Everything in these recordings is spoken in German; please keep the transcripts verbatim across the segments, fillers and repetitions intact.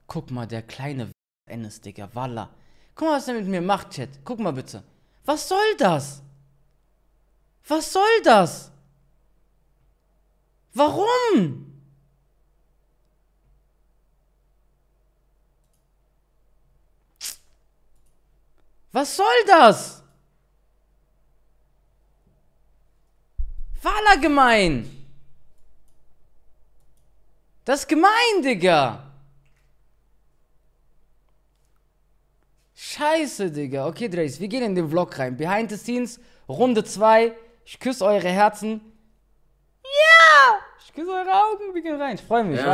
Guck mal, der kleine Ennis, Digga, Walla. Guck mal, was er mit mir macht, Chat. Guck mal bitte. Was soll das? Was soll das? Warum? Was soll das? Walla gemein. Das ist gemein, Digga. Scheiße, Digga. Okay, Dreis, wir gehen in den Vlog rein. Behind the Scenes, Runde zwei. Ich küsse eure Herzen. Ja! Ich küsse eure Augen. Wir gehen rein. Ich freue mich.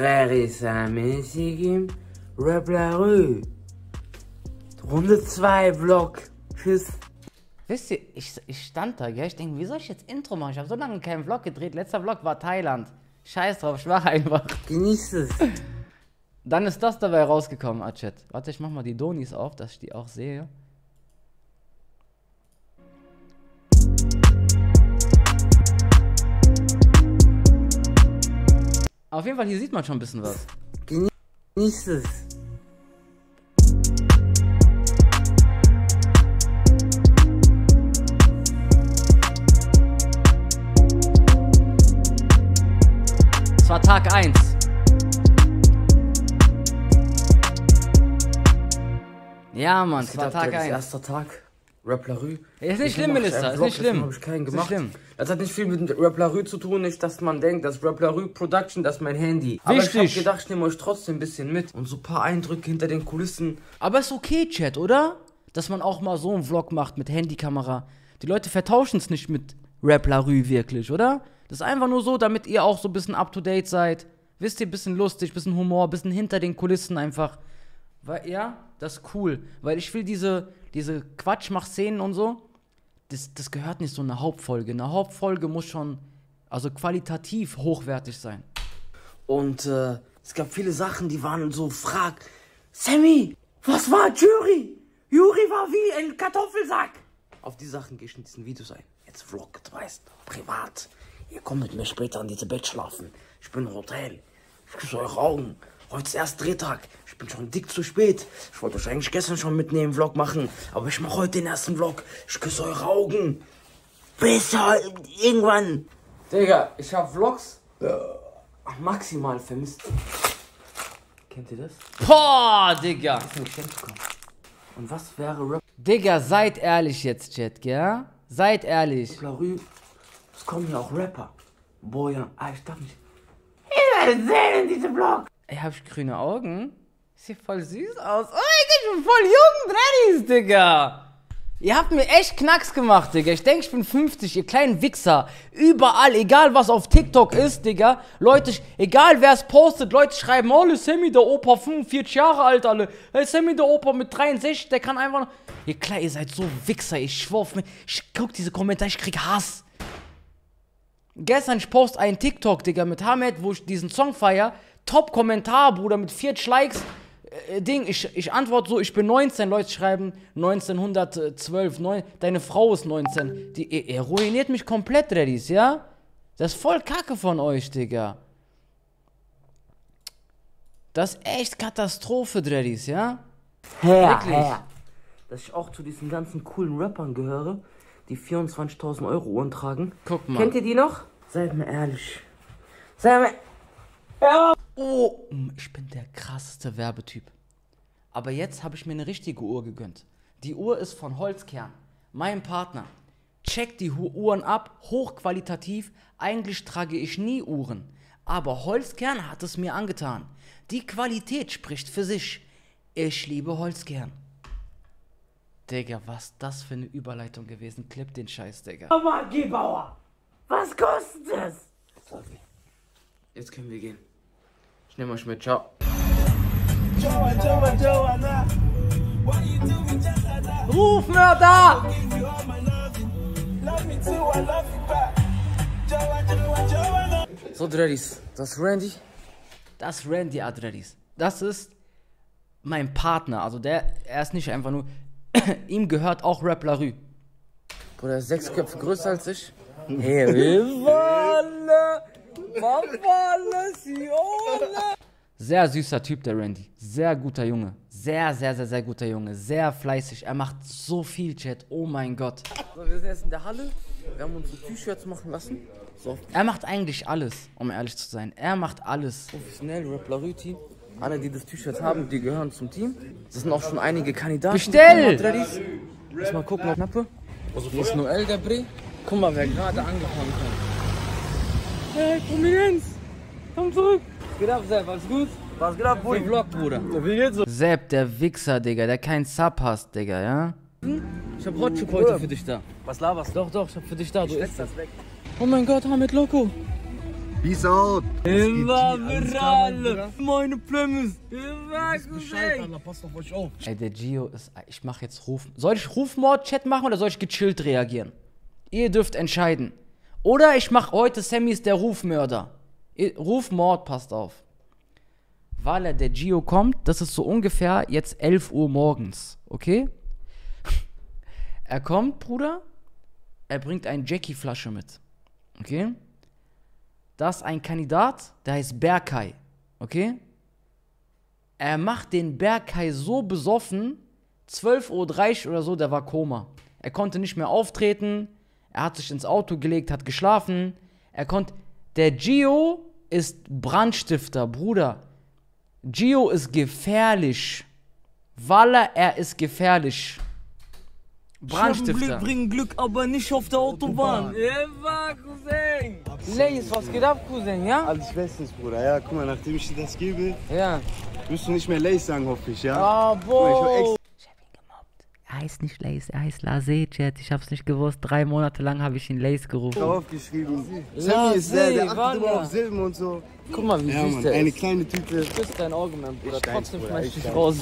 Runde zwei, Vlog. Tschüss. Wisst ihr, ich, ich stand da, gell? Ich denke, wie soll ich jetzt Intro machen? Ich habe so lange keinen Vlog gedreht. Letzter Vlog war Thailand. Scheiß drauf, ich mache einfach. Genieß es. Dann ist das dabei rausgekommen, Achet. Warte, ich mach mal die Donis auf, dass ich die auch sehe. Auf jeden Fall, hier sieht man schon ein bisschen was. Genieß es. Es war Tag eins. Ja, Mann, es war Tag eins. Erster Tag. Rap La Rue. Ist nicht schlimm, Melissa, ist nicht schlimm. Hab ich keinen gemacht. Ist nicht schlimm. Das hat nicht viel mit Rap La Rue zu tun, nicht, dass man denkt, das Rap La Rue Production, das ist mein Handy. Aber Wichtig. ich hab gedacht, ich nehme euch trotzdem ein bisschen mit und so ein paar Eindrücke hinter den Kulissen. Aber ist okay, Chat, oder? Dass man auch mal so einen Vlog macht mit Handykamera. Die Leute vertauschen es nicht mit Rap La Rue wirklich, oder? Das ist einfach nur so, damit ihr auch so ein bisschen up to date seid. Wisst ihr, ein bisschen lustig, ein bisschen Humor, ein bisschen hinter den Kulissen einfach. Weil, ja, das ist cool. Weil ich will diese, diese Quatschmach-Szenen und so, das, das gehört nicht so in eine Hauptfolge. Eine Hauptfolge muss schon, also qualitativ hochwertig sein. Und äh, es gab viele Sachen, die waren so frag. Sammy, was war Jury? Juri war wie ein Kartoffelsack. Auf die Sachen gehe ich in diesen Videos ein. Jetzt Vlog, du weißt, privat. Ihr kommt mit mir später in diese Bett schlafen. Ich bin im Hotel. Ich küsse eure Augen. Heute ist erst Drehtag. Ich bin schon dick zu spät. Ich wollte euch eigentlich gestern schon mitnehmen, Vlog machen. Aber ich mache heute den ersten Vlog. Ich küsse eure Augen. Bis irgendwann. Digga, ich hab Vlogs äh, maximal vermisst. Kennt ihr das? Boah, Digga. Ich hab geschenkt bekommen. Und was wäre Rap? Digga, seid ehrlich jetzt, Chat, gell? Seid ehrlich. La Rue, es kommen ja auch Rapper. Bojan, ah, ich darf nicht. Ich werde sehen in diesem Vlog. Ey, hab ich grüne Augen? Sieht voll süß aus. Oh, ich bin voll jung, Dreadis, Digga. Ihr habt mir echt Knacks gemacht, Digga. Ich denke, ich bin fünfzig, ihr kleinen Wichser. Überall, egal was auf TikTok ist, Digga. Leute, egal wer es postet, Leute schreiben, oh, Sammy, der Opa, fünfundvierzig Jahre alt, alle. Hey, Sammy, der Opa mit dreiundsechzig, der kann einfach noch... Ihr klar, ihr seid so Wichser, ich schwör auf mich. Ich guck diese Kommentare, ich krieg Hass. Gestern, ich poste einen TikTok, Digga, mit Hamed, wo ich diesen Song feier. Top-Kommentar, Bruder, mit vierzig Likes. Äh, Ding, ich, ich antworte so, ich bin neunzehn, Leute schreiben neunzehnhundertzwölf, neun, deine Frau ist neunzehn. Die, ihr, ihr ruiniert mich komplett, Reddys, ja? Das ist voll Kacke von euch, Digga. Das ist echt Katastrophe, Reddys, ja? Herr, Herr. Dass ich auch zu diesen ganzen coolen Rappern gehöre, die vierundzwanzigtausend Euro Uhren tragen. Guck mal. Kennt ihr die noch? Seid mir ehrlich. Seid mir... Ja. Oh, ich bin der krasseste Werbetyp. Aber jetzt habe ich mir eine richtige Uhr gegönnt. Die Uhr ist von Holzkern. Mein Partner. Checkt die Uhren ab, hochqualitativ. Eigentlich trage ich nie Uhren. Aber Holzkern hat es mir angetan. Die Qualität spricht für sich. Ich liebe Holzkern. Digga, was das für eine Überleitung gewesen. Clip den Scheiß, Digga. Magiebauer, was kostet es? Sorry. Jetzt können wir gehen. Ich nehme euch mit. Ciao. Rufmörder! So, Dreadys, das ist Randy. Das ist Randy Adredis. Das ist mein Partner. Also der, er ist nicht einfach nur... Ihm gehört auch Rap La Rue. Bruder, ist sechs Köpfe größer als ich. Hey, Walle, Walle, Siole. Sehr süßer Typ, der Randy. Sehr guter Junge. Sehr, sehr, sehr, sehr guter Junge. Sehr fleißig. Er macht so viel, Chat. Oh mein Gott. So, wir sind jetzt in der Halle. Wir haben uns so T-Shirts machen lassen. So Er macht eigentlich alles, um ehrlich zu sein. Er macht alles. professionell, Rap Larue-Team. Alle, die das T-Shirt haben, die gehören zum Team. Das sind auch schon einige Kandidaten. Bestell! Lass mal gucken auf Knappe. Also hier ist Noel der Bre. Guck mal, wer gerade angekommen kommt. Hey, Prominenz! Komm zurück! Was geht ab, Sepp? Alles gut? Was geht ab, Bruder? Vlog, Bruder. Wie geht's so? Sepp, der Wichser, Digga, der keinen Sub hast, Digga, ja? Ich hab Hotchuk heute für dich da. Was laberst du? Doch, doch, ich hab für dich da. Du isst das weg. Oh mein Gott, Hamid Loco. Peace out. Immer viral. Meine Plümmes. Immer Bescheid, Alter, passt auf euch auf. Ey, der Gio ist... Ich mach jetzt Ruf... Soll ich Rufmord-Chat machen oder soll ich gechillt reagieren? Ihr dürft entscheiden. Oder ich mach heute Sammy ist der Rufmörder. Ihr- Rufmord, passt auf. Weil er der Gio kommt, das ist so ungefähr jetzt elf Uhr morgens, okay? Er kommt, Bruder, er bringt eine Jackie-Flasche mit, okay? Das ist ein Kandidat, der heißt Berkay, okay? Er macht den Berkay so besoffen, zwölf Uhr dreißig oder so, der war Koma. Er konnte nicht mehr auftreten, er hat sich ins Auto gelegt, hat geschlafen, er konnte... Der Gio ist Brandstifter, Bruder. Gio ist gefährlich. Walla, er ist gefährlich. Brandstifter. bringen Glück, aber nicht auf der Autobahn. Immer, Cousin. Lace, was geht ab, Cousin, ja? Alles bestens, Bruder. Ja, guck mal, nachdem ich dir das gebe, Ja. wirst du nicht mehr Lace sagen, hoffe ich, ja? Ah, Guck mal, ich war boah. extra Ich hab ihn gemobbt. Er heißt nicht Lace, er heißt Lase, Chat. Ich hab's nicht gewusst. Drei Monate lang habe ich ihn Lace gerufen. aufgeschrieben. Sammy ist der, der achtet warte. immer auf Silben und so. Guck mal, wie Ja, süß Mann, der eine ist. kleine Tüte. Küss dein Auge, mein Bruder. Trotzdem Bruder, schmeiß ich ich dich weiß. raus.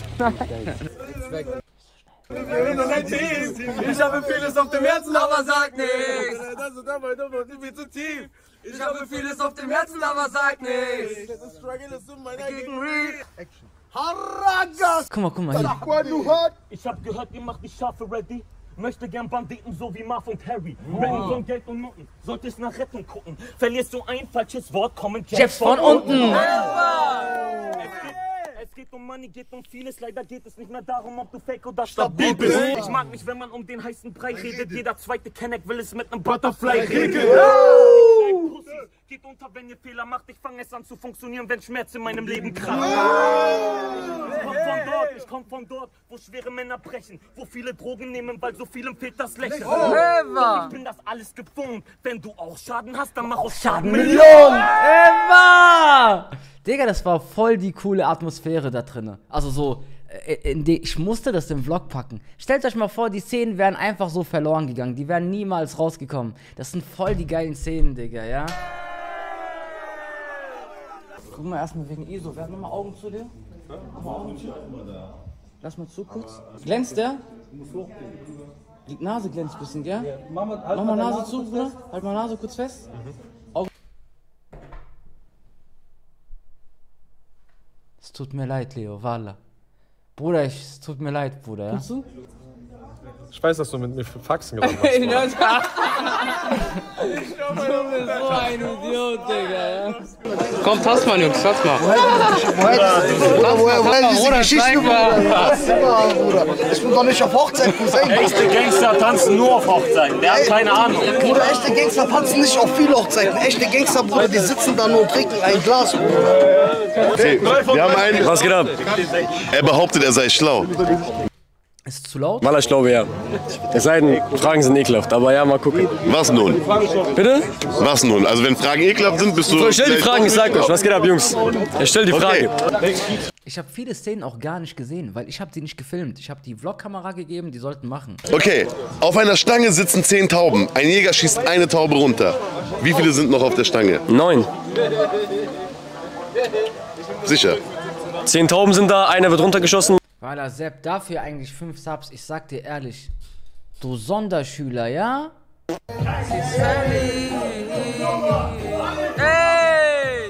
Ich habe vieles auf dem Herzen, aber sag nichts. Das ist aber doch nicht viel zu tief. Ich habe vieles auf dem Herzen, aber sag nichts. Das Struggle ist in meiner Gegen Real. Action. Haragas! Guck mal, guck mal hier. What you hot? Ich hab gehört, ihr macht die Schafe ready. Möchte gern Banditen so wie Marv und Harry. Rennen von Geld und Noten. Solltest nach Rettung gucken. Verlierst du ein falsches Wort, kommen Jets von unten. Es geht um Money, geht um vieles. Leider geht es nicht mehr darum, ob du fake oder stabil bist. Ich mag nicht, wenn man um den heißen Brei redet. Jeder zweite Kenneck will es mit nem Butterfly reden. Geht unter, wenn ihr Fehler macht. Ich fange es an zu funktionieren, wenn Schmerz in meinem Leben kracht. Ich komm von dort, ich komm von dort, wo schwere Männer brechen, wo viele Drogen nehmen, weil so vielem fehlt das Lächeln. Ich bin das alles gewohnt. Wenn du auch Schaden hast, dann mach aus Schaden Millionen. Eva! Digga, das war voll die coole Atmosphäre da drinne. Also so, äh, in die, ich musste das im Vlog packen. Stellt euch mal vor, die Szenen wären einfach so verloren gegangen. Die wären niemals rausgekommen. Das sind voll die geilen Szenen, Digga, ja? Guck mal erstmal wegen I S O. Wer hat nochmal Augen zu dir? Mach mal Augen zu. Lass mal zu kurz. Glänzt der? Die Nase glänzt ein bisschen, gell? Mach mal Nase zu, Bruder. Halt mal Nase kurz fest. Es tut mir leid, Leo, Walla. Bruder, ich, es tut mir leid, Bruder, ja? du? Ich weiß, dass du mit mir für Faxen gerade machst. Du bist so ein Idiot, Digga, ja? Komm, tast mal, Jungs, tast mal. Woher, woher diese Geschichte, Bruder? Ich bin doch nicht auf Hochzeit, Cousin. Echte Gangster tanzen nur auf Hochzeiten. Der hat keine Ahnung. Bruder, echte Gangster tanzen nicht auf viele Hochzeiten. Echte Gangster, Bruder, die sitzen da nur und trinken ein Glas, Bruder. Okay, wir haben einen. Was geht ab? Er behauptet, er sei schlau. Ist es zu laut? Wallah, ich glaube ja. Es sei denn, Fragen sind ekelhaft, aber ja, mal gucken. Was nun? Bitte? Was nun? Also wenn Fragen ekelhaft sind, bist du... So, ich stell die Fragen, ich sag euch. Was geht ab, Jungs? Ich stell die Frage. Okay. Ich habe viele Szenen auch gar nicht gesehen, weil ich habe die nicht gefilmt. Ich habe die Vlogkamera gegeben, die sollten machen. Okay, auf einer Stange sitzen zehn Tauben. Ein Jäger schießt eine Taube runter. Wie viele sind noch auf der Stange? Neun. Sicher. Zehn Tauben sind da, einer wird runtergeschossen. Walla, Sepp, dafür eigentlich fünf Subs. Ich sag dir ehrlich, du Sonderschüler, ja? Ey!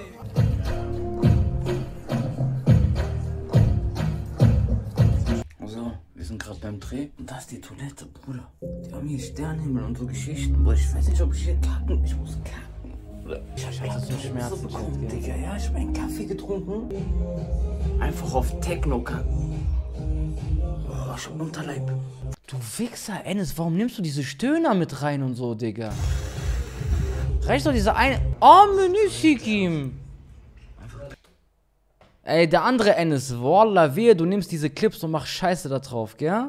So, wir sind gerade beim Dreh und da ist die Toilette, Bruder. Die haben hier Sternenhimmel und so Geschichten. Boah, ich weiß nicht, ob ich hier kacken. Ich muss kacken. Ich hatte so Schmerzen, Chat, Digga, ja, ich hab einen Kaffee getrunken. Einfach auf Techno kacken. Oh, ich hab Unterleib. Du Wichser, Enes, warum nimmst du diese Stöhner mit rein und so, Digga? Reicht doch diese eine... Oh, Menü-Sikim. Ey, der andere Enes, Wallah, wehe, du nimmst diese Clips und machst Scheiße da drauf, gell?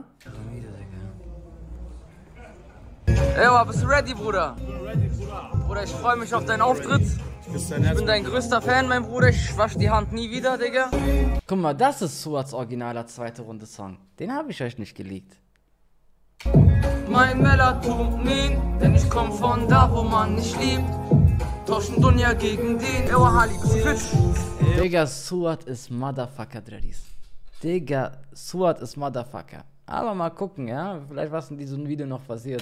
Ey, bist du ready, Bruder? Bruder, ich freue mich auf deinen Auftritt. Ich bin dein größter Fan, mein Bruder. Ich wasch die Hand nie wieder, Digga. Guck mal, das ist Suats originaler zweite Runde Song. Den habe ich euch nicht geleakt. Mein Melatonin, denn ich komm von da, wo man nicht liebt. Tauschen Dunja gegen den. Ey, Hali, bist du fit? Digga, Suat ist Motherfucker, Dreadies. Digga, Suat ist Motherfucker. Aber mal gucken, ja? Vielleicht was in diesem Video noch passiert.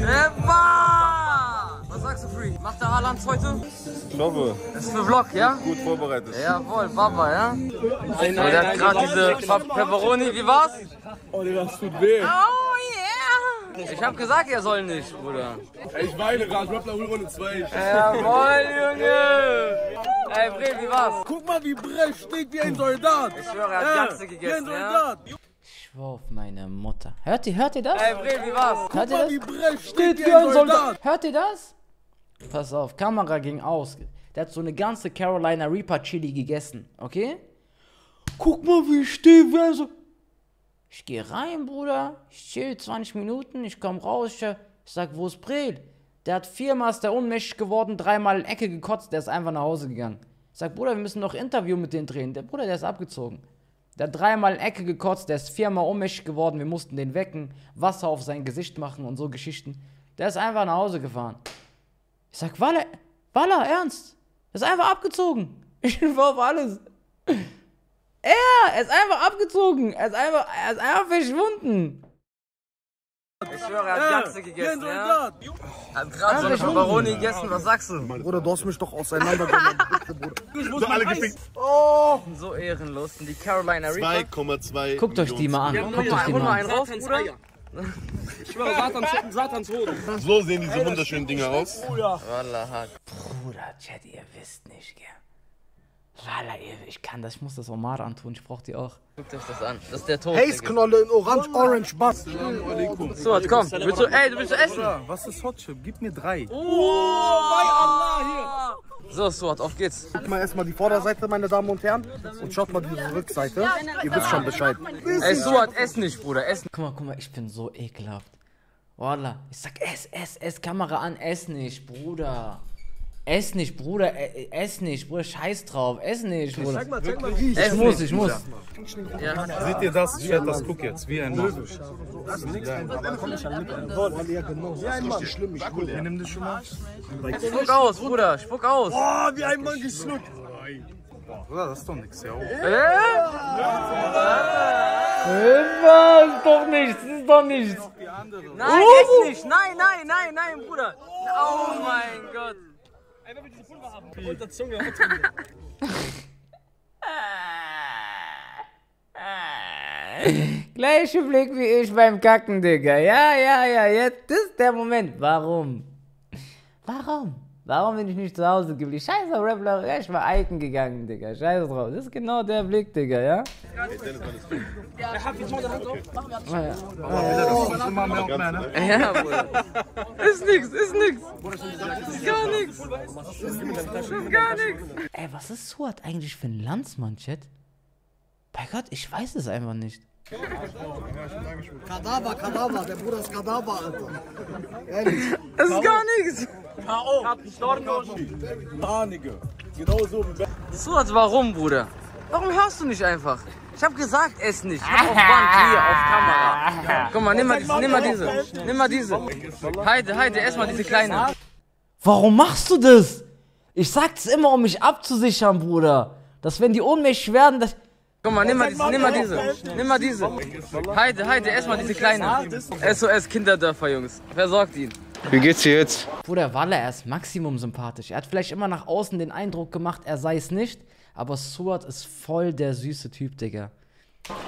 Eva! Was sagst du, Free? Macht der Haaland heute? Ich glaube. Das ist für Vlog, ja? Gut vorbereitet. Jawohl, Baba, ja? So, der hat gerade diese Pepperoni, wie war's? Oh, das tut weh. Oh yeah! Ich hab gesagt, er soll nicht, Bruder. Ich weine gerade, ich hab nach Runde zwei. Jawohl, Junge! Ey, Bre, wie war's? Guck mal, wie Bre steht wie ein Soldat. Ich schwöre, er hat Ganze gegessen, ja? Ich schwör auf meine Mutter. Hört ihr, hört ihr das? Ey, Bre, wie war's? Hört ihr Guck mal, das? wie Bre steht wie ein Soldat. Hört ihr das? Pass auf, Kamera ging aus. Der hat so eine ganze Carolina Reaper Chili gegessen, okay? Guck mal, wie ich stehe, wer so... Ich gehe rein, Bruder, ich chill zwanzig Minuten, ich komm raus, ich, ich sag, wo ist Brel? Der hat viermal ist der ohnmächtig geworden, dreimal in Ecke gekotzt, der ist einfach nach Hause gegangen. Ich sag, Bruder, wir müssen noch ein Interview mit denen drehen. Der Bruder, der ist abgezogen. Der hat dreimal in Ecke gekotzt, der ist viermal ohnmächtig geworden, wir mussten den wecken, Wasser auf sein Gesicht machen und so Geschichten. Der ist einfach nach Hause gefahren. Ich sag, Walla, Walla, ernst? Der ist einfach abgezogen. Ich war auf alles. Er, er ist einfach abgezogen. Er ist einfach, er ist einfach verschwunden. Ich schwöre, er hat Ganze gegessen, ja? Er hat gerade so eine Pepperoni gegessen, was sagst du? Bruder, du hast mich doch auseinandergenommen. Bitte, Bruder. So alle gefickt. Oh! So ehrenlos. Und die Carolina Reaper. zwei Komma zwei. Guckt euch die mal an. Guckt euch die Hol mal mal einen an. raus, Bruder. Ich schwöre, Satans, Satans Hoden. So sehen diese wunderschönen Dinger aus. Wallah, hart. Bruder, Chat, ihr wisst nicht, gell. Walla, ich kann das, ich muss das Omar antun, ich brauch die auch. Guckt euch das an. Das ist der Tod. Heißknolle in Orange, Orange, Bass. So, komm. Willst du, ey, du willst du essen? Was ist Hot Chip? Gib mir drei. Oh, bei Allah hier. So, Suat, auf geht's. Guck mal erstmal die Vorderseite, meine Damen und Herren. Und schaut mal die Rückseite. Ihr wisst schon Bescheid. Ey, Suat, ess nicht, Bruder, ess nicht. Guck mal, guck mal, ich bin so ekelhaft. Wallah, ich sag, ess, ess, ess, Kamera an, ess nicht, Bruder. Ess nicht, Bruder, äh, ess nicht, Bruder, scheiß drauf, ess nicht, Bruder. Zeig mal, zeig mal. Ich muss, ich muss. Ja. Seht ihr das? Ich werde das guck jetzt, wie ein Löwe. Nimm das schon mal. Spuck aus, Bruder, spuck aus. Oh, wie ein Mann geschluckt. Bruder, das ist doch nichts, ja. Äh? Was? Doch nichts, das ist doch nichts. Nein, ess nicht. Nein, nein, nein, nein, Bruder. Oh mein Gott. Ey, wenn wir diese Pulver haben. Und der Zunge. Gleiche Blick wie ich beim Kacken, Digga. Ja, ja, ja, jetzt, das ist der Moment. Warum? Warum? Warum bin ich nicht zu Hause geblieben? Scheiß auf Rappler, ja, ich war Eiken gegangen, Digga. Scheiß drauf. Das ist genau der Blick, Digga, ja? Er hat die tolle Hand auf. Ja, Bruder. Ist nix, ist nix. Ist gar nix. Ist gar nix. Ey, was ist Suat eigentlich für ein Landsmann, Chat? Bei Gott, ich weiß es einfach nicht. Kadaver, Kadaver, der Bruder ist Kadaver, Alter. Ehrlich. Das ist gar nichts. Suat, warum, Bruder? Warum hörst du nicht einfach? Ich hab gesagt, ess nicht. Ich hab auf Band hier, auf Kamera. Guck mal, nimm mal diese, nimm mal diese. Nimm mal diese. Heide, Heide, ess mal diese kleine. Warum machst du das? Ich sag's immer, um mich abzusichern, Bruder. Dass wenn die ohnmächtig werden, das... Guck mal, nimm mal diese, nimm mal diese. Nimm mal diese. Heide, Heide, ess mal diese kleine. S O S Kinderdörfer, Jungs. Versorgt ihn. Wie geht's dir jetzt? Bruder, Walla, er ist maximum sympathisch. Er hat vielleicht immer nach außen den Eindruck gemacht, er sei es nicht. Aber Suat ist voll der süße Typ, Digga.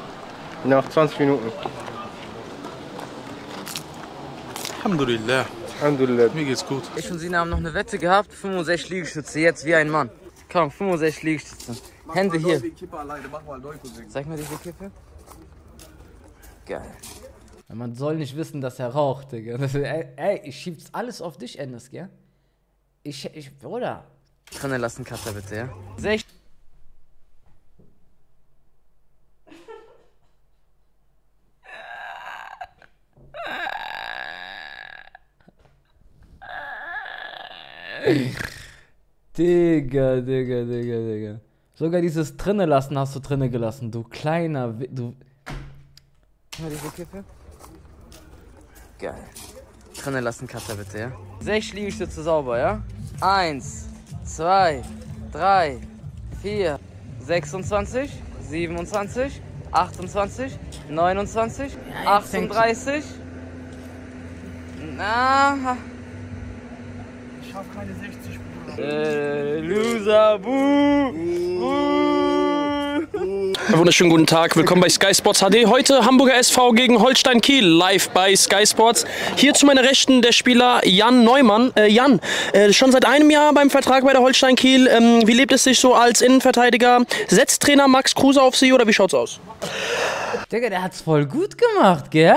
Nach zwanzig Minuten. Alhamdulillah. Alhamdulillah. Mir geht's gut. Ich und Sina haben noch eine Wette gehabt. fünfundsechzig Liegestütze, jetzt wie ein Mann. Komm, fünfundsechzig Liegestütze. Hände hier. Zeig mal diese Kippe. Geil. Man soll nicht wissen, dass er raucht, Digga. Ey, ey, ich schieb's alles auf dich, Endes, gell? Ich, ich, oder? Drinnen lassen, Cutter, bitte, ja? Sech. Digga, Digga, Digga, Digga. Sogar dieses drinnen lassen hast du drinnen gelassen, du kleiner, du... Mal diese Kippe. Geil. Drinnen lassen, Cutter, bitte, ja? Sechs Liegestütze sauber, ja? Eins, zwei, drei, vier, sechsundzwanzig, siebenundzwanzig, achtundzwanzig, neunundzwanzig, ja, achtunddreißig. Na. Ich hab keine sechzig. Äh, Loser, buh, buh. Wunderschönen guten Tag, willkommen bei Sky Sports H D. Heute Hamburger S V gegen Holstein Kiel, live bei Sky Sports. Hier zu meiner Rechten der Spieler Jan Neumann. Äh, Jan, äh, schon seit einem Jahr beim Vertrag bei der Holstein Kiel. Ähm, wie lebt es sich so als Innenverteidiger? Setzt Trainer Max Kruse auf Sie oder wie schaut's aus? Digga, der hat's voll gut gemacht, gell?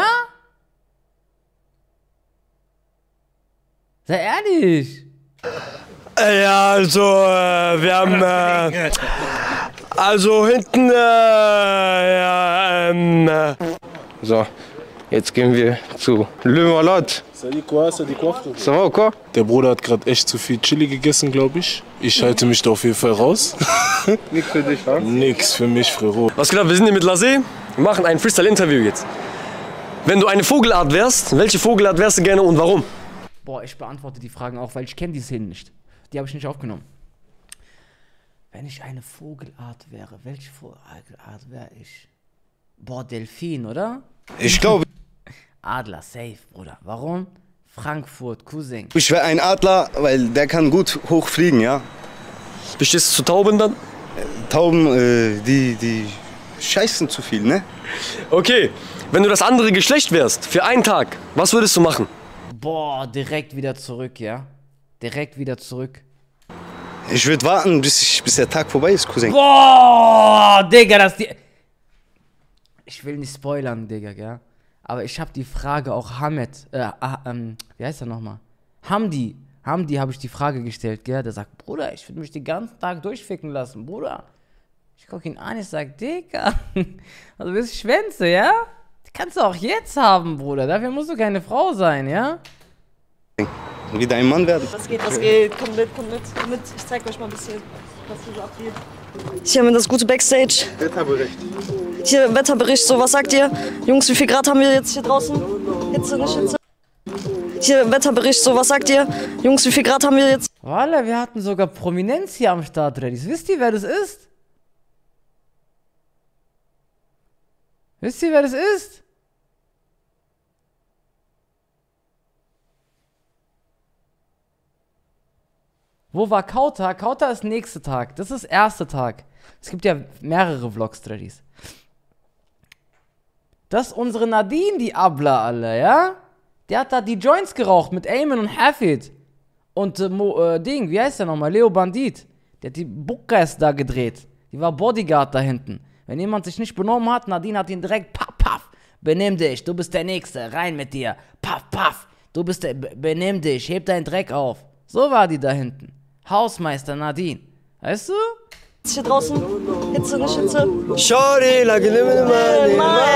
Sei ehrlich. Ja, also, äh, wir haben, äh, also hinten, äh, ja, ähm, äh, so, jetzt gehen wir zu Le Malade. Salut quoi, salut quoi? Ça va ou quoi? Der Bruder hat gerade echt zu viel Chili gegessen, glaube ich. Ich halte mich da auf jeden Fall raus. Nix für dich, wa? Nix für mich, Frérot. Was genau, wir sind hier mit Lasé, wir machen ein Freestyle-Interview jetzt. Wenn du eine Vogelart wärst, welche Vogelart wärst du gerne und warum? Boah, ich beantworte die Fragen auch, weil ich kenne die Szenen nicht. Die habe ich nicht aufgenommen. Wenn ich eine Vogelart wäre, welche Vogelart wäre ich? Boah, Delfin, oder? Ich glaube... Adler, safe, Bruder. Warum? Frankfurt, Cousin. Ich wäre ein Adler, weil der kann gut hochfliegen, ja. Wie stehst du zu Tauben dann? Tauben, äh, die, die scheißen zu viel, ne? Okay, wenn du das andere Geschlecht wärst, für einen Tag, was würdest du machen? Boah, direkt wieder zurück, ja? Direkt wieder zurück. Ich würde warten, bis, ich, bis der Tag vorbei ist, Cousin. Boah, Digga, das die... Ich will nicht spoilern, Digga, gell? Aber ich habe die Frage auch Hamed, äh, ähm, wie heißt er nochmal? Hamdi, Hamdi habe ich die Frage gestellt, gell? Der sagt, Bruder, ich würde mich den ganzen Tag durchficken lassen, Bruder. Ich gucke ihn an, ich sag, Digga, also willst du Schwänze, ja? Die kannst du auch jetzt haben, Bruder, dafür musst du keine Frau sein, ja? Wieder ein Mann werden. Was geht, was geht? Komm mit, komm mit, komm mit. Ich zeig euch mal ein bisschen, was hier so abgeht. Hier haben wir das gute Backstage. Wetterbericht. Hier Wetterbericht, so was sagt ihr? Jungs, wie viel Grad haben wir jetzt hier draußen? Hitze, nicht Hitze? Hier Wetterbericht, so was sagt ihr? Jungs, wie viel Grad haben wir jetzt? Walla, wir hatten sogar Prominenz hier am Start, Reddies. Wisst ihr, wer das ist? Wisst ihr, wer das ist? Wo war Kauta? Kauta ist nächster Tag. Das ist erster Tag. Es gibt ja mehrere Vlogs, Tradis. Das ist unsere Nadine, die Abla, alle, ja? Die hat da die Joints geraucht mit Ayman und Hafid. Und äh, Mo, äh, Ding, wie heißt der nochmal? Leo Bandit. Der hat die Buckers da gedreht. Die war Bodyguard da hinten. Wenn jemand sich nicht benommen hat, Nadine hat ihn direkt, paff, paff, benimm dich, du bist der Nächste, rein mit dir. Paff, paff, du bist der, benimm dich, heb deinen Dreck auf. So war die da hinten. Hausmeister Nadine. Weißt du? Ist hier draußen? Hitze, nicht Hitze? Shorty, like a living money.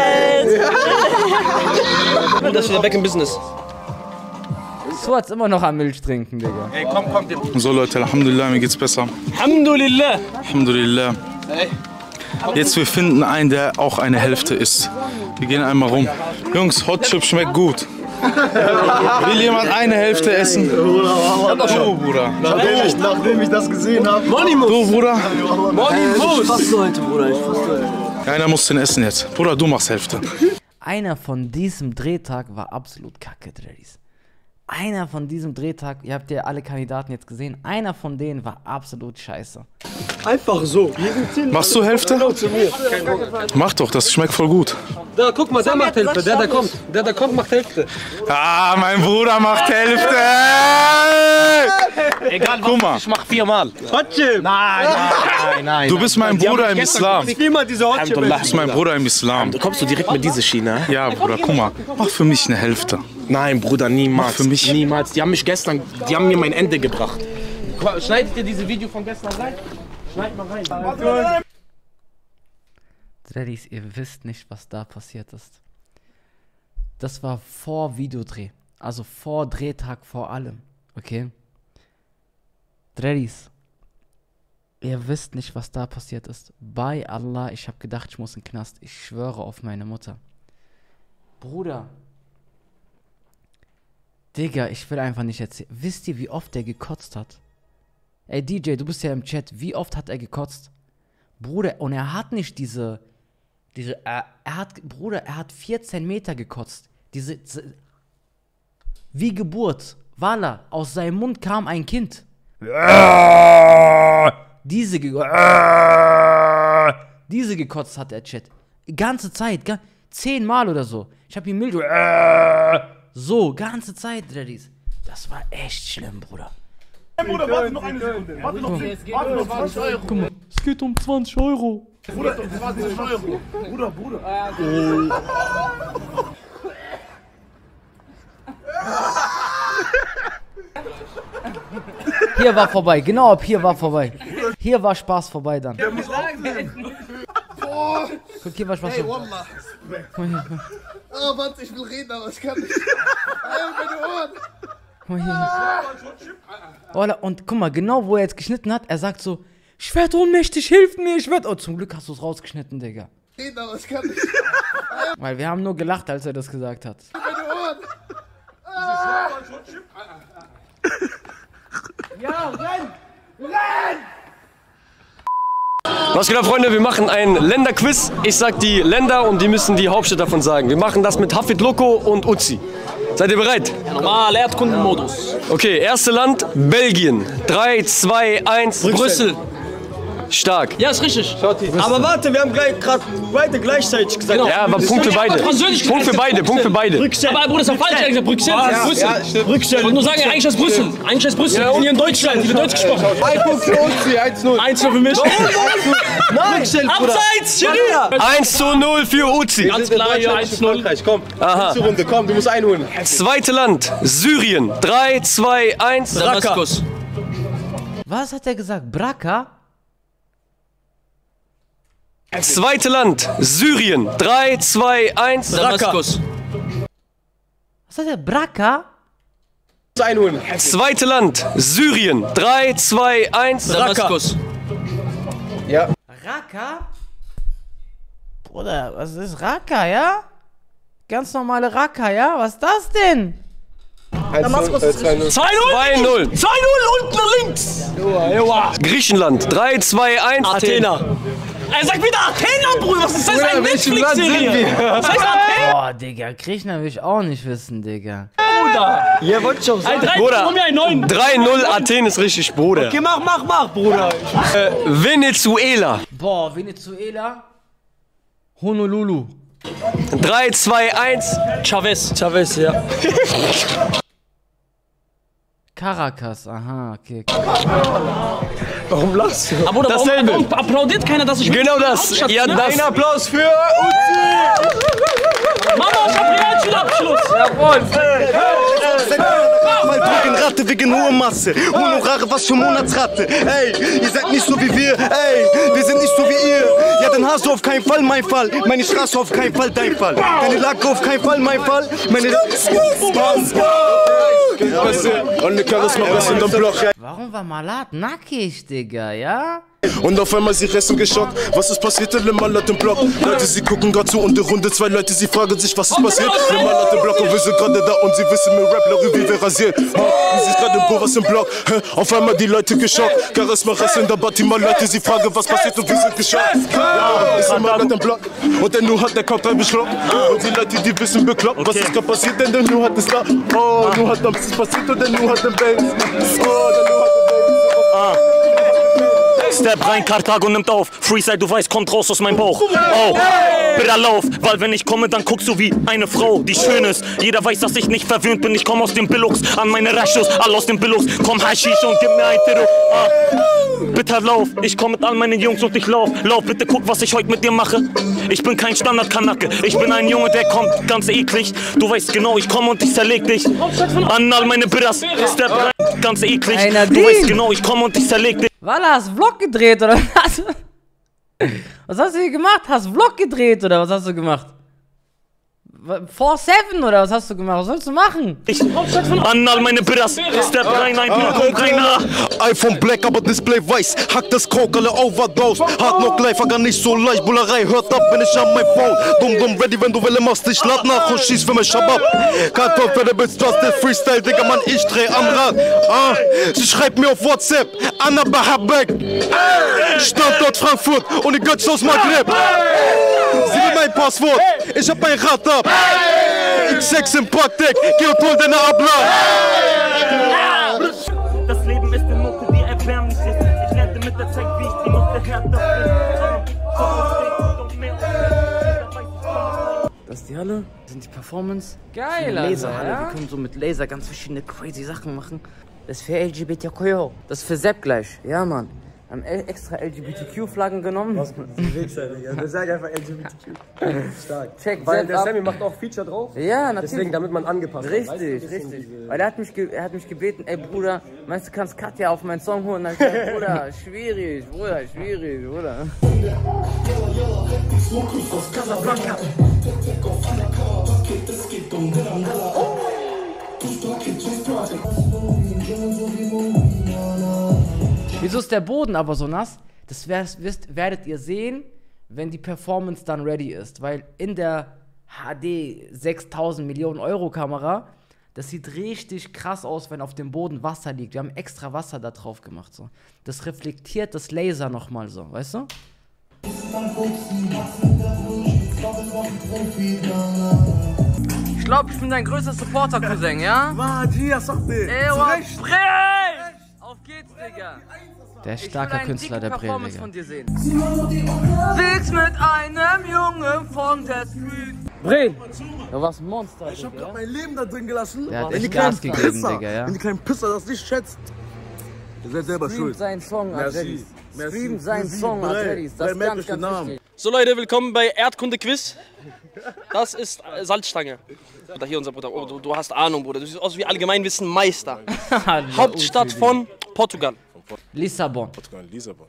Das ist wieder back in business. So hat's immer noch am Milch trinken, Digga. Ey, komm, komm. So Leute, Alhamdulillah, mir geht's besser. Alhamdulillah. Alhamdulillah. Jetzt wir finden einen, der auch eine Hälfte ist. Wir gehen einmal rum. Jungs, Hot Chip schmeckt gut. Will jemand eine Hälfte essen? Du, Bruder. Nachdem ich, nachdem ich das gesehen habe. Du, Bruder. Ich faste heute, Bruder. Ich faste heute. Einer muss den essen jetzt. Bruder, du machst Hälfte. Einer von diesem Drehtag war absolut kacke, Dreddies. Einer von diesem Drehtag, ihr habt ja alle Kandidaten jetzt gesehen, einer von denen war absolut scheiße. Einfach so. Machst du Hälfte? Mach doch, das schmeckt voll gut. Da, guck mal, der macht Hälfte. Der, der kommt. Der, der kommt, macht Hälfte. Ah, mein Bruder macht Hälfte. Egal, guck mal. Ich mach viermal. Hotchip. Nein, nein, nein. Du bist mein Bruder im Islam. Viermal diese Hotchip. Du bist mein Bruder im Islam. Du kommst du direkt mit dieser Schiene? Ja, Bruder, guck mal. Mach für mich eine Hälfte. Nein, Bruder, niemals. Mach für mich. Niemals. Die haben mich gestern, die haben mir mein Ende gebracht. Schneidet ihr diese Video von gestern rein? Schneid mal rein. Daddies, ihr wisst nicht, was da passiert ist. Das war vor Videodreh. Also vor Drehtag, vor allem. Okay? Daddies, ihr wisst nicht, was da passiert ist. Bei Allah, ich habe gedacht, ich muss in den Knast. Ich schwöre auf meine Mutter. Bruder. Digga, ich will einfach nicht erzählen. Wisst ihr, wie oft er gekotzt hat? Ey, D J, du bist ja im Chat. Wie oft hat er gekotzt? Bruder, und er hat nicht diese... diese er, er hat... Bruder, er hat vierzehn Meter gekotzt. Diese... Wie Geburt. Walla, aus seinem Mund kam ein Kind. Diese... Ge diese gekotzt hat der Chat. Die ganze Zeit. Ga Zehnmal oder so. Ich hab ihn mild... So, ganze Zeit, Daddies. Das war echt schlimm, Bruder. Hey, Bruder, warte noch eine Sekunde. Warte noch, warte noch zwanzig Euro. Guck mal, es geht um zwanzig Euro. Bruder, zwanzig Euro. Bruder, Bruder. Hier war vorbei, genau, ab hier war vorbei. Hier war Spaß vorbei dann. Guck, hier war Spaß Hey, vorbei. Wallah. Oh, warte, ich will reden, aber ich kann nicht. Hey, meine Ohren. Guck mal hier. Voilà, und guck mal, genau wo er jetzt geschnitten hat, er sagt so, ich werd ohnmächtig, hilft mir, ich werd... Oh, zum Glück hast du es rausgeschnitten, Digga. Reden, aber ich kann nicht. Weil wir haben nur gelacht, als er das gesagt hat. Meine Ohren. Ja, renn! Renn! Was geht ab, Freunde? Wir machen ein Länderquiz. Ich sag die Länder und die müssen die Hauptstadt davon sagen. Wir machen das mit Hafid Loco und Uzi. Seid ihr bereit? Normal, Erdkundenmodus. Okay, erste Land, Belgien. drei, zwei, eins, Brüssel. Stark. Ja, ist richtig. Aber warte, wir haben gerade beide gleichzeitig gesagt. Genau. Ja, aber Punkt für beide. Französisch Punkt für beide, Punkt für beide. Aber Bruder, ist ja falsch, er hat gesagt Brüssel. Ja, Brüssel. ja, stimmt. Brüssel. Ich wollte nur sagen, eigentlich ist Brüssel. Eigentlich ist Brüssel. Wir sind hier in Deutschland, hier wird Deutsch gesprochen. Ein Punkt für Uzi, eins null. eins null für mich. Nein, Abseits, Schiri! eins zu null für Uzi. Ganz klar, hier eins null. Komm, aha. Runde, komm, du musst einholen. Zweite Land, Syrien. drei, zwei, eins, Raqqa. Was hat er gesagt? Braka? Zweite Land, Syrien. drei, zwei, eins, Raqqa. Was hat er? Braka? Einholen. Zweite Land, Syrien. drei, zwei, eins, Raqqa. Ja. Raqqa? Bruder, was ist Raqqa, ja? Ganz normale Raqqa, ja? Was ist das denn? Damaskus ist richtig. zwei null! zwei null unten links! Griechenland. drei, zwei, eins, Athena. Er sagt wieder Athena, Bruder! Was ist das? Eine Netflix-Serie! Was heißt Athena? Boah, Digga, Griechenland will ich auch nicht wissen, Digga. Bruder! Ja, wollte ich auch Ein drei, Bruder, komm mir ein neun. drei null, Athen ist richtig, Bruder. Okay, mach, mach, mach, Bruder. Äh, Venezuela. Boah, Venezuela? Honolulu. drei, zwei, eins. Chavez. Chavez, ja. Caracas, aha, okay. Warum lachst du? Aber Bruder, dasselbe. warum, warum applaudiert keiner, dass ich... Genau das. Ja, das. Ein Applaus für Uzi. Mama, ich hab Realschulabschluss. Jawohl. Mal drücken Ratte wegen hoher Masse. Honorare, was für Monatsratte. Ey, ihr seid nicht so wie wir. Ey, wir sind nicht so wie ihr. Ja, dann hast du auf keinen Fall mein Fall. Meine Straße auf keinen Fall dein Fall. Deine Lage auf keinen Fall mein Fall. Meine... Warum war Malat nackig, Digga, ja? Und auf einmal sie resten geschockt. Was ist passiert? Le Mal hat den Block. Leute, sie gucken grad zu und die Runde. Zwei Leute, sie fragen sich, was ist passiert? Le Mal hat den Block und wir sind gerade da und sie wissen mir Rap, wie wir rasiert. Sie ist gerade im Bo, was im Block. Auf einmal die Leute geschockt. Charisma, Rest in der Batima. Leute, sie fragen, was passiert und wir sind geschockt. Ja, ist Le Mal hat den Block. Und der Nu hat der Kopf drei beschlockt. Und die Leute, die wissen bekloppt. Was ist gerade passiert? Denn der Nu hat es da. Oh, Nu hat am ist passiert und der Nu hat den Bass. Oh, der Nu hat den Bass. Ah. Step rein, Karthago nimmt auf. Freestyle, du weißt, kommt raus aus meinem Bauch. Oh, bitter Lauf, weil wenn ich komme, dann guckst du wie eine Frau, die schön ist. Jeder weiß, dass ich nicht verwöhnt bin. Ich komm aus dem Billux, an meine Rashos, all aus dem Billux. Komm Haschisch und gib mir ein Tiro. Ah. Bitter Lauf, ich komm mit all meinen Jungs und ich lauf. Lauf, bitte guck, was ich heute mit dir mache. Ich bin kein Standard-Kanacke, ich bin ein Junge, der kommt ganz eklig. Du weißt genau, ich komm und ich zerleg dich. An all meine Bitters, Step rein, ganz eklig. Du weißt genau, ich komm und ich zerleg dich. Walla, hast du Vlog gedreht oder was? Was hast du hier gemacht? Hast du Vlog gedreht oder was hast du gemacht? vier sieben oder was hast du gemacht? Was sollst du machen? Ich an all meine Bitters, Step rein, ein Bier, komm keiner. iPhone Black, aber Display weiß. Hack das Coke, alle Overdose. Hard Knock Life, gar nicht so leicht. Bullerei, hört ab, wenn ich an mein Phone. Dumm, dumm, ready, wenn du Welle machst. Ich lad nach und schieß für mich Shabab. Kartoffelbits, du hast den Freestyle, Digga, Mann, ich dreh am Rad. Ah, sie schreibt mir auf WhatsApp, Anna Bahabek. Standort Frankfurt und die Götze aus Maghreb. Sie will mein Passwort, ich hab mein Rad ab. X sechs im Packdeck, geh und hol deine Abla. Das Leben ist eine Note, die erbärmlich ist. Ich lernte mit der Zeit, wie ich die Note härter bin. Das ist die Halle, das sind die Performance. Geil, Laserhalle, ja? wir können so mit Laser ganz verschiedene crazy Sachen machen. Das ist für L G B T Q. Das ist für Sepp gleich, ja Mann. Haben extra L G B T Q-Flaggen genommen. Was für ein Wichser, Digga. Wir sagen einfach L G B T Q. Stark. Check, weil der Sammy macht auch Feature drauf. Ja, natürlich. Deswegen, damit man angepasst Richtig, hat. Weißt du, richtig. Weil er hat, mich er hat mich gebeten, ey Bruder, meinst du, kannst Katja auf meinen Song holen? Dann hab ich gesagt, Bruder, schwierig, Bruder, schwierig, Bruder. Wieso ist der Boden aber so nass? Das wisst, werdet ihr sehen, wenn die Performance dann ready ist. Weil in der H D sechstausend Millionen Euro Kamera, das sieht richtig krass aus, wenn auf dem Boden Wasser liegt. Wir haben extra Wasser da drauf gemacht. So. Das reflektiert das Laser nochmal so, weißt du? Ich glaube, ich bin dein größter Supporter-Cousin, ja? Magia, sag dir. Ey, Zurecht. Auf geht's, Digga. Der ist starker Künstler, der Brill, Digga. Von dir sehen. Fix mit einem Jungen von der Street. Brill! Du warst ein Monster, Ich hab grad mein Leben da drin gelassen. Der hat Wenn die echt kleinen Gas gegeben, Pisser, Digga, ja. Wenn die kleinen Pisser das nicht schätzt, ihr seid selber Streamt schuld. seinen Song, Adrelis. Merci. Streamt seinen Merci. Song, Brill. Adrelis. Das Brill, ist merkt ganz, euch den ganz Namen. wichtig. So Leute, willkommen bei Erdkunde-Quiz. Das ist äh, Salzstange. Bruder, hier unser Bruder. Oh, du, du hast Ahnung, Bruder. Du siehst aus wie Allgemeinwissen-Meister. Hauptstadt von Portugal. Lissabon. Portugal, Lissabon.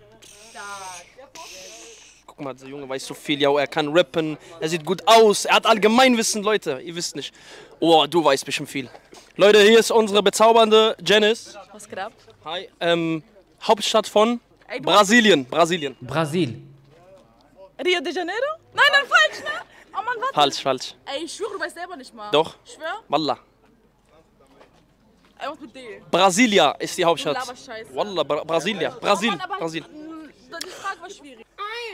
Guck mal, der Junge weiß so viel. Ja, er kann rappen. Er sieht gut aus. Er hat Allgemeinwissen, Leute. Ihr wisst nicht. Oh, du weißt bestimmt viel. Leute, hier ist unsere bezaubernde Janice. Was geht ab? Hi. Ähm, Hauptstadt von Brasilien. Brasilien. Brasil. Rio de Janeiro? Nein, nein, falsch, ne? Oh Mann, warte. Falsch, falsch. Ey, ich schwöre, du weißt selber nicht mal. Doch. Ich schwör? Wallah. Ey, was mit D? Brasilia ist die Hauptstadt. Du laberst Scheiße. Wallah, Bra Brasilia. Brasil. Oh Mann, aber Brasil. mh, die Frage war schwierig.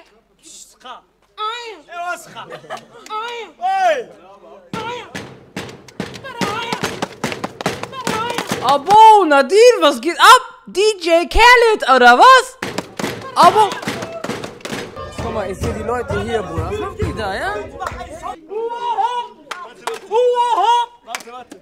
Abo, Nadine, was geht ab? D J Khaled, oder was? Abo. Guck mal, ich sehe die Leute hier, Bruder. Was macht die da, ja? Warte, warte.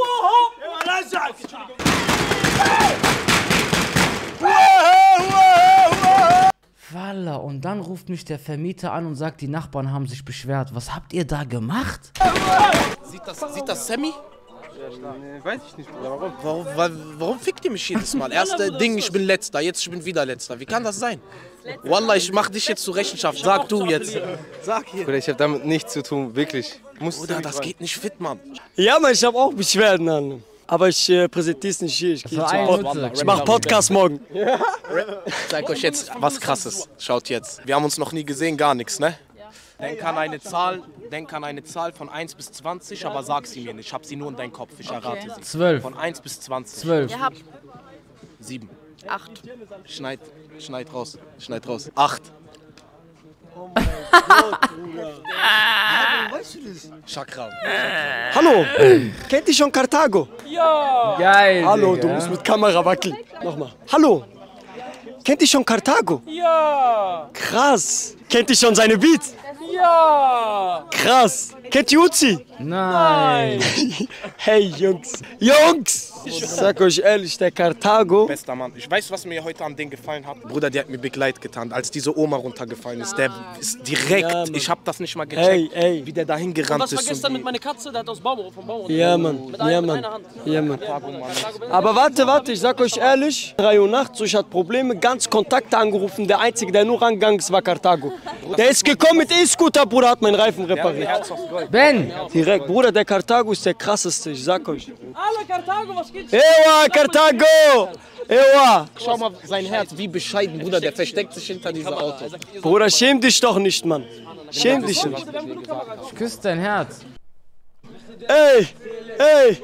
Walla, und dann ruft mich der Vermieter an und sagt, die Nachbarn haben sich beschwert. Was habt ihr da gemacht? Sieht das, sieht das Sammy? Nee, weiß ich nicht, Bruder. Warum, warum, warum, warum fickt ihr mich jedes Mal? Erste Ding, ich bin Letzter, jetzt ich bin wieder Letzter. Wie kann das sein? Wallah, ich mach dich jetzt zur Rechenschaft. Sag du jetzt. Sag hier. Bruder, ich hab damit nichts zu tun, wirklich. Bruder, das geht nicht fit, Mann. Ja, Mann, ich hab auch Beschwerden, Mann. Aber ich äh, präsentiere es nicht hier. Ich, war ein Pod Nutze. ich mach Podcast morgen. Ich zeig euch jetzt was Krasses. Schaut jetzt. Wir haben uns noch nie gesehen, gar nichts, ne? Denk an eine Zahl, denk an eine Zahl von eins bis zwanzig, aber sag sie mir nicht. Ich hab sie nur in deinem Kopf, ich errate sie. Zwölf. Von eins bis zwanzig. Zwölf. Ihr habt Sieben. acht. Schneid, schneid raus, schneid raus. Acht. Oh mein Gott, Bruder. Ja, weißt du das? Chakra. Hallo, kennt ihr schon Karthago? Ja. Geil, Hallo, Digga. du musst mit Kamera wackeln. Nochmal. Hallo, Kennt ihr schon Karthago? Ja. Krass. Kennt ihr schon seine Beats? Ja. Krass. Kennt ihr Uzi? Nein. Hey Jungs. Jungs! Ich sag euch ehrlich, der Karthago. Bester Mann. Ich weiß, was mir heute am Ding gefallen hat. Bruder, der hat mir Big Light getan, als diese Oma runtergefallen ist. Der ist direkt, Ja, ich hab das nicht mal gecheckt, Hey, ey. wie der da hingerannt Was war ist. gestern mit meiner Katze? Der hat aus Baum, vom Baum. Ja, Mann. Mit, Ja, ein, mit Mann. einer Hand. Ja, Mann. Aber warte, warte, ich sag euch ehrlich, drei Uhr nachts, ich hatte Probleme, ganz Kontakte angerufen. Der Einzige, der nur rangegangen ist, war Karthago. Der ist gekommen mit E-Scooter, Bruder, hat meinen Reifen repariert. Ben! Direkt, Bruder, der Karthago ist der krasseste, ich sag euch. Hallo Karthago, was geht's? Ewa, Karthago! Ewa! Schau mal sein Herz, wie bescheiden, Bruder, der versteckt sich hinter diesem Auto. Bruder, schäm dich doch nicht, Mann. Schäm dich nicht. Ich küsse dein Herz. Ey! Ey!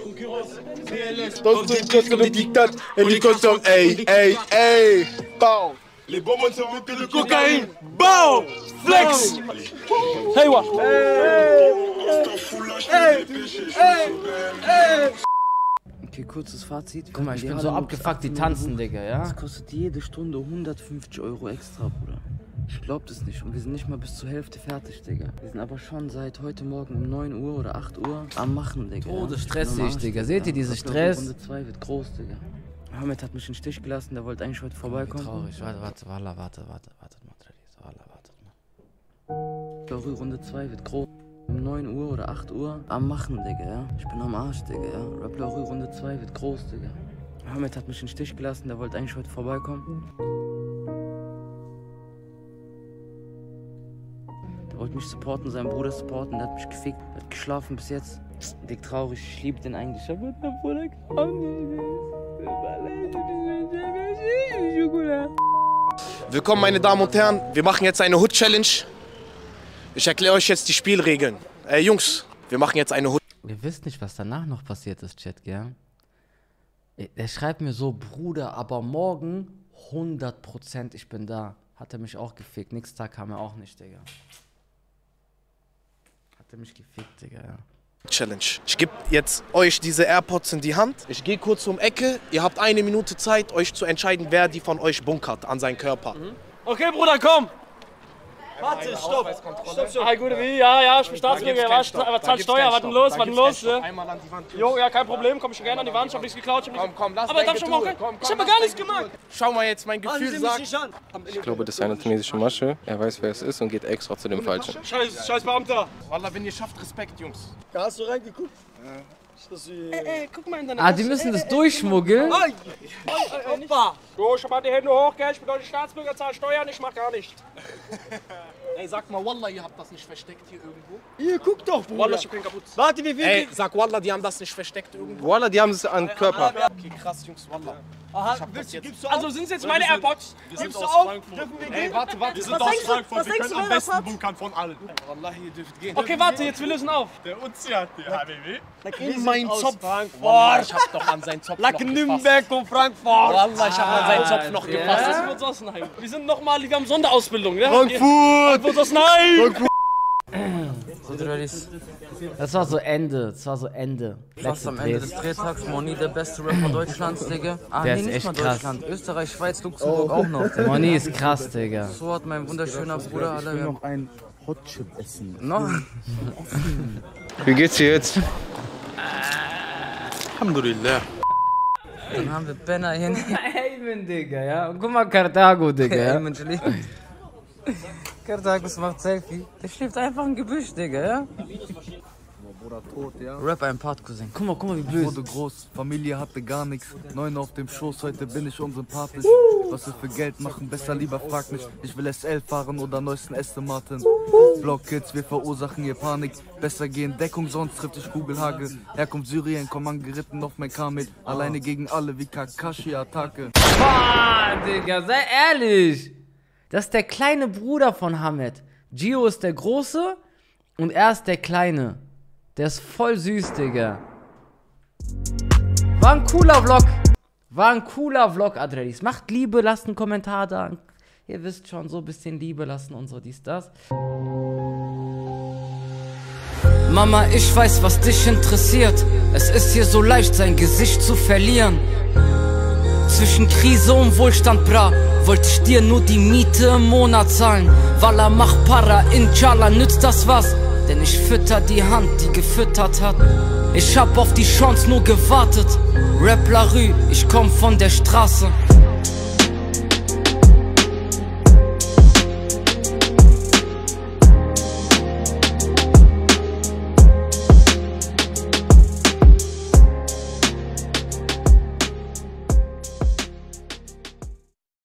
Ey, ey, ey. Bau. Les bonbons sont avec le cocaïne. Bow! Flex! Hey, wa! Hey! Hey! Hey! Okay, kurzes Fazit. Guck mal, ich bin so abgefuckt, die tanzen, Digga, ja? Das kostet jede Stunde hundertfünfzig Euro extra, Bruder. Ich glaub das nicht und wir sind nicht mal bis zur Hälfte fertig, Digga. Wir sind aber schon seit heute Morgen um neun Uhr oder acht Uhr am Machen, Digga. Oh, das Stress Ich bin sehe am ich, Arsch, Digga. Seht ihr diese Stress? Runde zwei wird groß, Digga. Mohammed hat mich im Stich gelassen, der wollte eigentlich heute vorbeikommen. Traurig, warte, warte, warte, warte, warte, warte mal, warte, warte mal. Runde zwei wird groß. Um neun Uhr oder acht Uhr am Machen, Digga, ja. Ich bin am Arsch, Digga, ja. Rappler Runde zwei wird groß, Digga. Mohammed hat mich im Stich gelassen, der wollte eigentlich heute vorbeikommen. Der wollte mich supporten, seinen Bruder supporten, der hat mich gefickt, der hat geschlafen bis jetzt. Dick traurig, ich liebe den eigentlich, aber der Bruder kam nicht. Willkommen, meine Damen und Herren. Wir machen jetzt eine Hood-Challenge. Ich erkläre euch jetzt die Spielregeln. Ey, Jungs, wir machen jetzt eine Hood. Ihr wisst nicht, was danach noch passiert ist, Chat, gell? Der schreibt mir so, Bruder, aber morgen hundert Prozent ich bin da. Hat er mich auch gefickt. Nächsten Tag kam er auch nicht, Digga. Hat er mich gefickt, Digga, ja. Challenge. Ich gebe jetzt euch diese AirPods in die Hand. Ich gehe kurz um Ecke. Ihr habt eine Minute Zeit, euch zu entscheiden, wer die von euch bunkert an seinen Körper. Mhm. Okay, Bruder, komm! Warte, stopp! Stopp, stopp! Hey, gute wie? Ja, ja, ich bin Staatsbürger, aber zahl Steuer, was denn los, was denn los? Einmal an die Wand. Jo, ja, kein Problem, komm ich gerne an die Wand, ich hab nichts geklaut. Komm, komm, lass aber darf ich schon mal Ich hab gar nichts gemacht! Schau mal jetzt, mein Gefühl sagt... Ich glaube, das ist eine tunesische Masche. Er weiß, wer es ist und geht extra zu dem Falschen. Scheiß, scheiß Beamter! Wallah, wenn ihr schafft, Respekt, Jungs. Hast du reingeguckt? Ja. Ey, ey, guck mal in deine Ah, die müssen das durchschmuggeln? Ey, Opa! So, ich hab halt die Hände hoch, gell? Ich bin deutscher Staatsbürger, zahl Steuern, ich mach gar nichts. Ey, sag mal, Wallah, ihr habt das nicht versteckt hier irgendwo? Ihr guckt doch, Bruder. Wallah, ich hab keinen kaputt. Warte, wie viel? Ey, sag Wallah, die haben das nicht versteckt irgendwo. Wallah, die haben es an Körper. Okay, krass, Jungs, Wallah. Aha, ich hab das jetzt. du also sind es jetzt meine wir sind- AirPods? wir sind Gibst du aus auf? Frankfurt. Dürfen wir Ey, gehen? warte, warte, wir Was sind aus denkst du- Frankfurt, was wir denkst können du, am wer das besten hat? bunkern von allen. Wallah, ihr dürft gehen. Okay, warte, jetzt wir lösen auf. Der Uzi hat die H B W. Wir Mein sind aus Zopf. Frankfurt. Wallah, ich hab doch an seinen Zopf Lack noch gefasst. Nürnberg und Frankfurt. Wallah, ich hab an seinen Zopf noch Ja? gefasst. Das ist von Sossenheim. Wir sind nochmal, wir haben Sonderausbildung, ne? Frankfurt! Von Sossenheim! Das war so Ende, das war so Ende. Fast am Ende des Drehtags, Moni, der beste Rapper Deutschlands, Digga. Ah, Der nee, ist nicht echt mal krass. Deutschland. Österreich, Schweiz, Luxemburg auch noch. Der Moni ist krass, Digga. So hat mein wunderschöner Bruder alle. Ich will noch ein Hotchip essen. No. Wie geht's dir jetzt? Alhamdulillah. Dann haben wir Benner hier. Amen, Digga, ja. Und guck mal, Karthago, Digga, ja. Amen, Jelly. Karthagos macht Selfie. Der schläft einfach im Gebüsch, Digga, ja? Bruder tot, ja? Rap ein Part, Cousin. Guck mal, guck mal, wie blöd. Wurde groß, Familie hatte gar nichts. Neun auf dem Schoß, heute bin ich unsympathisch. Was wir für Geld machen, besser lieber frag mich. Ich will S L fahren oder neuesten Aston Martin. Blockkids, wir verursachen hier Panik. Besser gehen Deckung, sonst trifft ich Kugelhagel. Herkunft Syrien, komm angeritten auf mein Kamel. Alleine gegen alle wie Kakashi-Attacke. Boah, Digga, sei ehrlich. Das ist der kleine Bruder von Hamed. Gio ist der Große und er ist der Kleine. Der ist voll süß, Digga. War ein cooler Vlog. War ein cooler Vlog, Adrelis. Macht Liebe, lasst einen Kommentar da. Ihr wisst schon, so ein bisschen Liebe lassen und so dies, das. Mama, ich weiß, was dich interessiert. Es ist hier so leicht, sein Gesicht zu verlieren. Zwischen Krise und Wohlstand, bra. wollte ich dir nur die Miete im Monat zahlen. Walla mach Para, Inshallah nützt das was, denn ich fütter die Hand, die gefüttert hat. Ich hab auf die Chance nur gewartet. Rap La Rue, ich komm von der Straße.